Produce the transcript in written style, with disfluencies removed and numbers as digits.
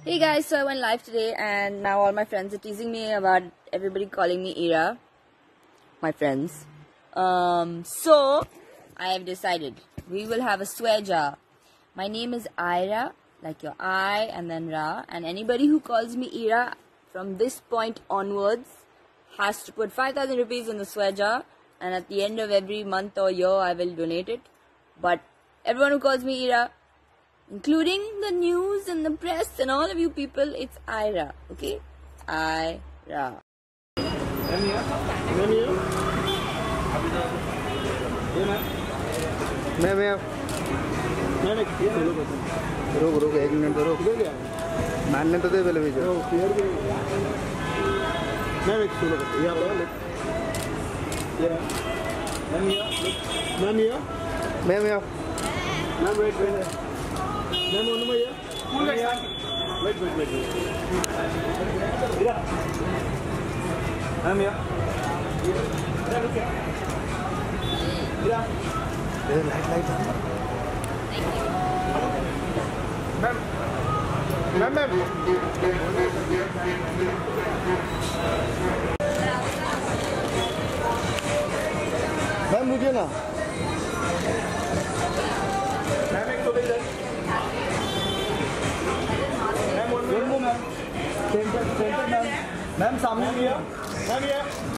Hey guys, so I went live today and now all my friends are teasing me about everybody calling me Ira. My friends. So I have decided we will have a swear jar. My name is Ira, like your I and then Ra, and anybody who calls me Ira from this point onwards has to put 5,000 rupees in the swear jar, and at the end of every month or year I will donate it. But everyone who calls me Ira, including the news and the press and all of you people, it's Ira, okay? Ira. रुक एक minute तो रुक मानने तो दे पहले भेजो ma'am wait ma'am ओनू भैया wait मैम या लाइट मैम मुझे ना मैम एक तो मैम सेंटर मैम सामने भी है मैम ये